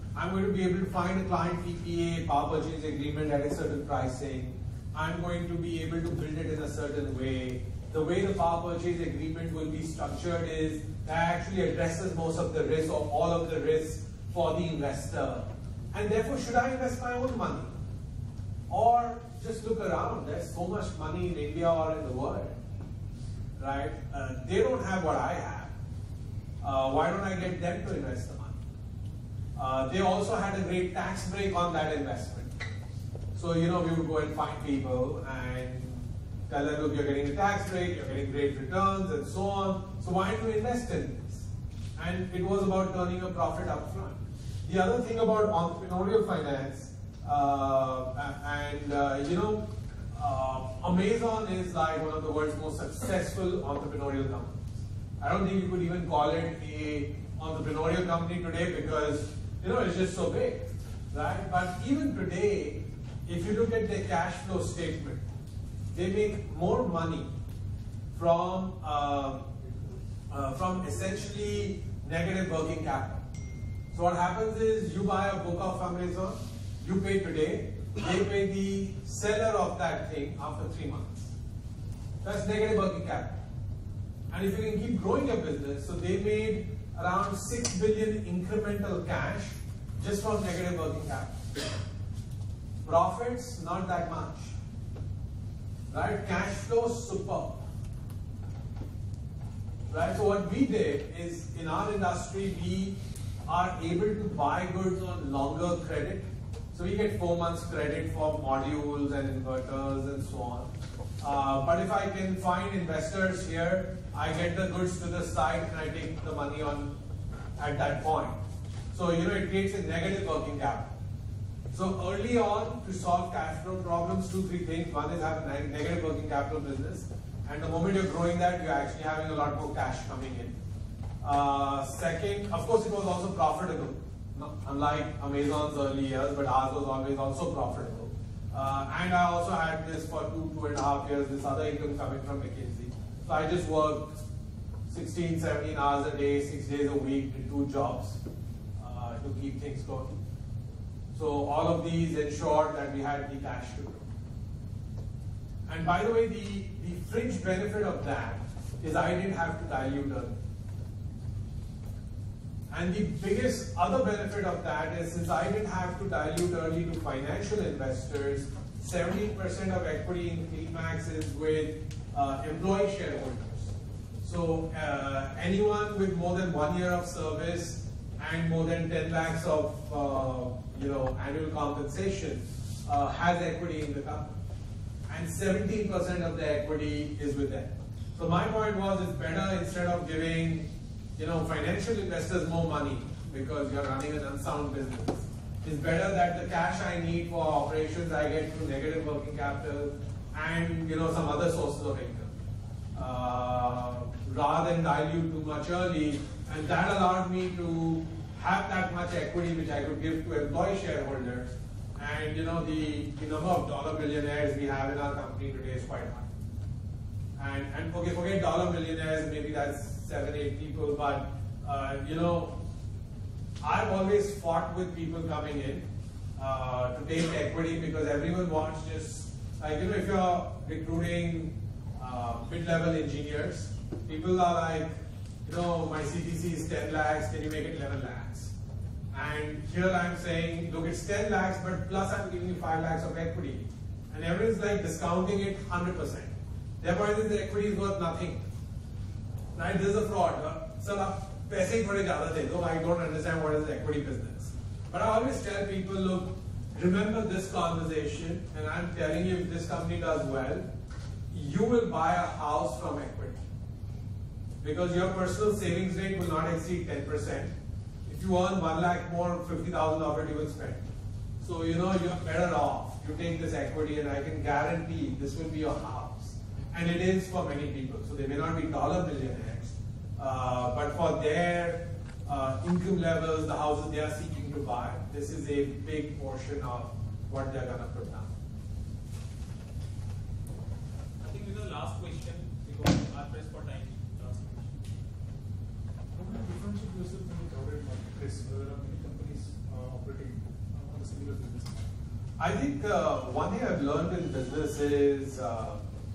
I'm going to be able to find a client P P A, power purchase agreement at a certain pricing. I'm going to be able to build it in a certain way. The way the power purchase agreement will be structured is that actually addresses most of the risk or all of the risk for the investor. And therefore, should I invest my own money? Or just look around, there's so much money in India or in the world, right? Uh, they don't have what I have. Uh, why don't I get them to invest the money? Uh, they also had a great tax break on that investment. So, you know, we would go and find people and tell them, look, you're getting a tax break, you're getting great returns and so on. So why don't you invest in this? And it was about turning a profit up front. The other thing about entrepreneurial finance, uh, and uh, you know, uh, Amazon is like one of the world's most successful entrepreneurial companies. I don't think you could even call it a entrepreneurial company today because, you know, it's just so big, right? But even today, if you look at their cash flow statement, they make more money from uh, uh, from essentially negative working capital. So what happens is you buy a book of Amazon, you pay today, they pay the seller of that thing after three months. That's negative working capital. And if you can keep growing your business, so they made around six billion incremental cash just from negative working capital. Profits, not that much. Right? Cash flow, superb. Right? So what we did is, in our industry, we are able to buy goods on longer credit. So we get four months credit for modules and inverters and so on. Uh, but if I can find investors here, I get the goods to the site and I take the money on at that point. So, you know, it creates a negative working capital. So early on, to solve cash flow problems, two, three things. One is have a negative working capital business. And the moment you're growing that, you're actually having a lot more cash coming in. Uh, second, of course, it was also profitable. No, unlike Amazon's early years, but ours was always also profitable. Uh, and I also had this for two, two and a half years, this other income coming from McKinsey. So I just worked sixteen, seventeen hours a day, six days a week, did two jobs uh, to keep things going. So all of these ensured that we had the cash to grow. And by the way, the, the fringe benefit of that is I didn't have to dilute earnings. And the biggest other benefit of that is, since I didn't have to dilute early to financial investors, seventy percent of equity in CleanMax is with uh, employee shareholders. So uh, anyone with more than one year of service and more than ten lakhs of uh, you know annual compensation uh, has equity in the company, and seventeen percent of the equity is with them. So my point was, it's better, instead of giving you know, financial investors more money because you're running an unsound business, it's better that the cash I need for operations I get through negative working capital and you know some other sources of income, uh, rather than dilute too much early. And that allowed me to have that much equity which I could give to employee shareholders. And you know the, the number of dollar millionaires we have in our company today is quite high. And, and okay, forget dollar millionaires, maybe that's seven, eight people, but uh, you know, I've always fought with people coming in uh, to take equity because everyone wants just, like, you know, if you're recruiting uh, mid-level engineers, people are like, you know, my C T C is ten lakhs, can you make it eleven lakhs? And here I'm saying, look, it's ten lakhs, but plus I'm giving you five lakhs of equity. And everyone's like discounting it one hundred percent. Their point is the equity is worth nothing. Right? This is a fraud. So, paise hi thode zyada the do. I don't understand what is the equity business. But I always tell people, look, remember this conversation, and I'm telling you, if this company does well, you will buy a house from equity. Because your personal savings rate will not exceed ten percent. If you earn one lakh more, fifty thousand of it you will spend. So, you know, you're better off. You take this equity, and I can guarantee this will be your house. And it is for many people. So they may not be dollar millionaires, uh, but for their uh, income levels, the houses they are seeking to buy, this is a big portion of what they're going to put down. I think this is the last question because our press for time. Last question. How do you differentiate yourself from the crowded market? There are many companies uh, I think uh, one thing I've learned in business is uh,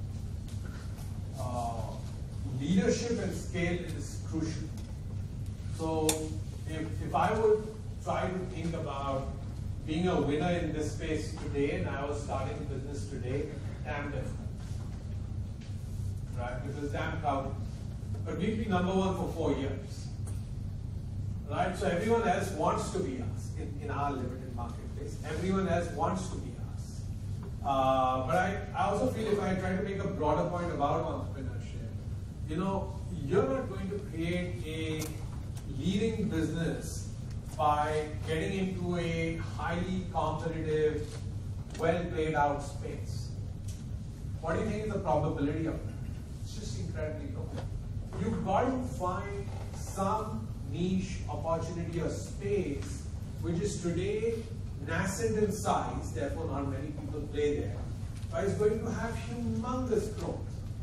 uh, leadership and scale is crucial. So if, if I would try to think about being a winner in this space today and I was starting a business today, damn different. Right? Because damn crowded. But we'll be number one for four years. Right? So everyone else wants to be us in, in our limited marketplace. Everyone else wants to be us. Uh, but I, I also feel if I try to make a broader point about entrepreneurship, you know, you're not going to create a leading business by getting into a highly competitive, well played out space. What do you think is the probability of that? It's just incredibly low. You've got to find some niche opportunity or space which is today nascent in size, therefore not many people play there, but is going to have humongous growth.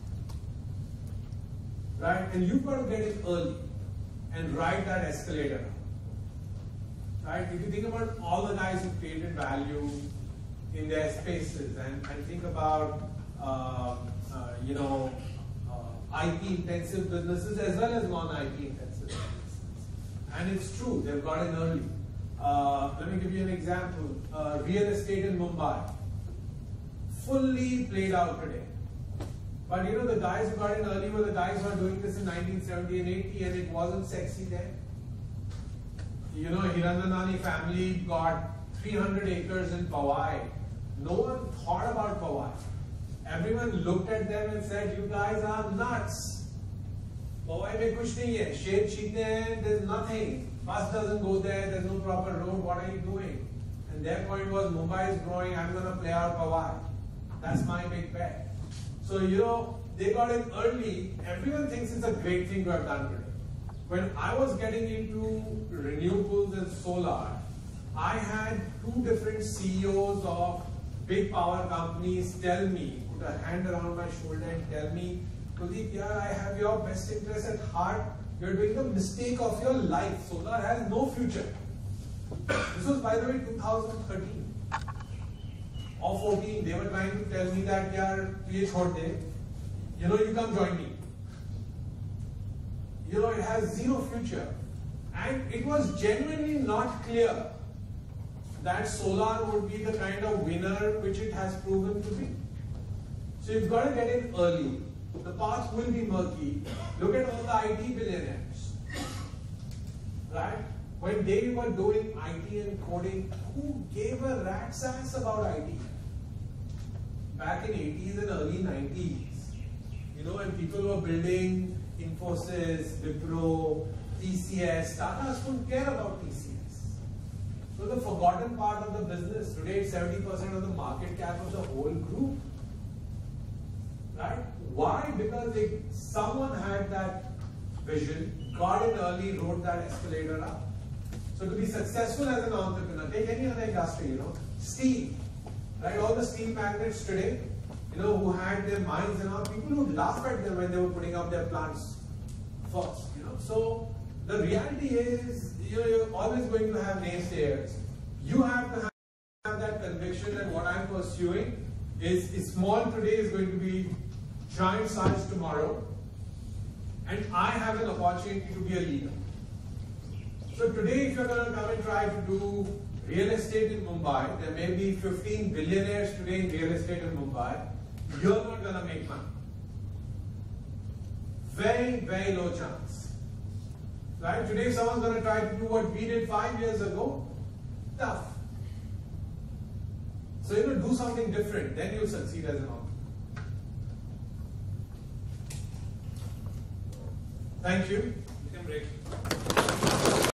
Right? And you've got to get in early and ride that escalator. Right? If you think about all the guys who created value in their spaces and, and think about uh, uh, you know uh, I P intensive businesses as well as non-I P intensive businesses. And it's true, they've got in early. Uh, let me give you an example. Uh, real estate in Mumbai, fully played out today. But you know, the guys who got in early were the guys who are doing this in nineteen seventy and eighty, and it wasn't sexy then. You know, Hiranandani family got three hundred acres in Powai. No one thought about Powai. Everyone looked at them and said, you guys are nuts. Powai mein kuch nahi hai. Shed cheete hain, there's nothing. Bus doesn't go there, there's no proper road, what are you doing? And their point was, Mumbai is growing, I'm going to play out Powai. That's my big bet. So, you know, they got in early. Everyone thinks it's a great thing to have done today. When I was getting into renewables and solar, I had two different C E Os of big power companies tell me, put a hand around my shoulder and tell me, Kuldeep, yeah, I have your best interest at heart. You're doing the mistake of your life. Solar has no future. This was, by the way, two thousand thirteen or fourteen. They were trying to tell me that, yeah, ye chhod de. You know, you come join me. You know, it has zero future. And it was genuinely not clear that solar would be the kind of winner which it has proven to be. So you've got to get in early. The path will be murky. Look at all the I T billionaires. Right? When they were doing I T and coding, who gave a rat's ass about I T? Back in eighties and early nineties. You know, when people were building Infosys, Wipro, T C S, Tata couldn't care about T C S. So the forgotten part of the business, today it's seventy percent of the market cap of the whole group. Right? Why? Because they, someone had that vision, got in early, wrote that escalator up. So to be successful as an entrepreneur, take any other industry, you know, steel, right? All the steel magnates today, you know, who had their mines and all, people who laughed at them when they were putting up their plants first, you know. So the reality is, you know, you're always going to have naysayers. You have to have that conviction that what I'm pursuing is, is small today is going to be giant size tomorrow, and I have an opportunity to be a leader. So today, if you're going to come and try to do real estate in Mumbai, there may be fifteen billionaires today in real estate in Mumbai. You're not going to make money. Very, very low chance. Right? Today, if someone's going to try to do what we did five years ago, tough. So, you know, do something different, then you'll succeed as an entrepreneur. Thank you. We can break.